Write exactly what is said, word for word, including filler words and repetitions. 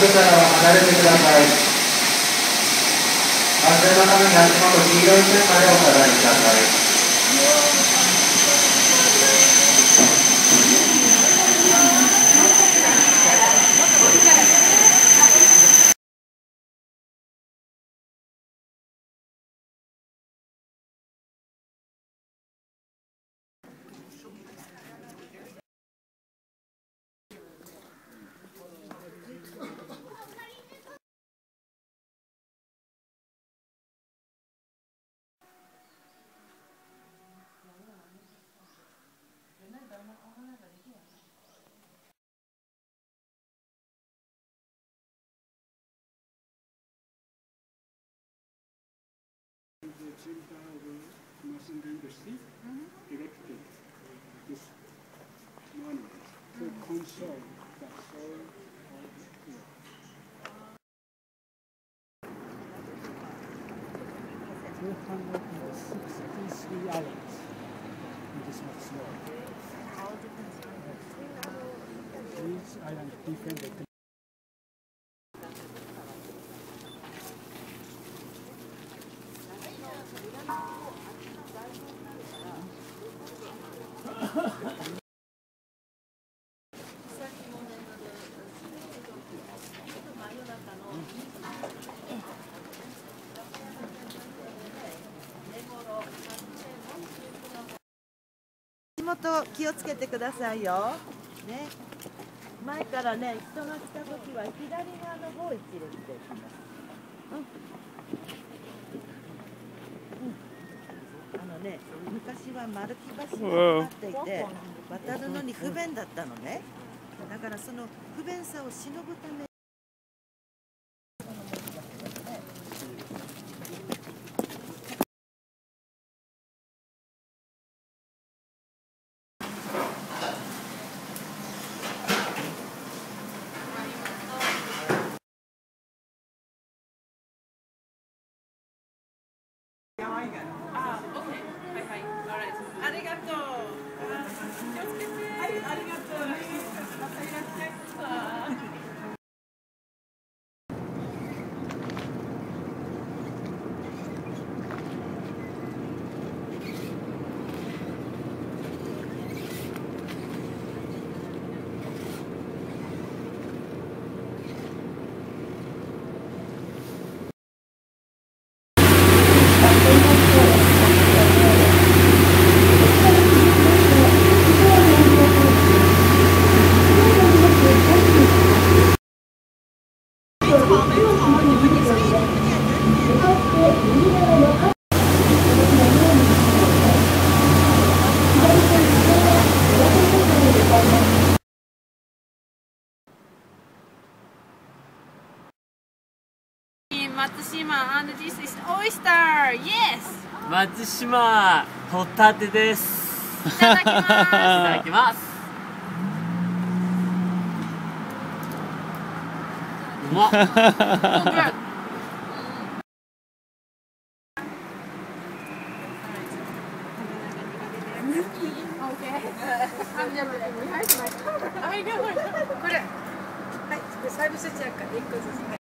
部からは離れてください。安全のために足元黄色い線までお下がりください。 The chamber of masonry industry erected this monument to console the soul of the earth. two hundred sixty-three islands in this much snow. Each island defended. 足元気をつけてくださいよ。ね、前からね、人が来たときは左側の方一列で行きます。うん。うん。あのね、昔は丸木橋がかかっていて、渡るのに不便だったのね。だからその不便さをしのぐため。 あ、オッケー。はいはい。ありがとう。気をつけて。はい、ありがとう。またいらっしゃい。Matsushima and this is oyster. Yes. 松島ホタテです。 いただきます。いただきます。うまっ。 これ、はい、サービスチェックいっこずつ。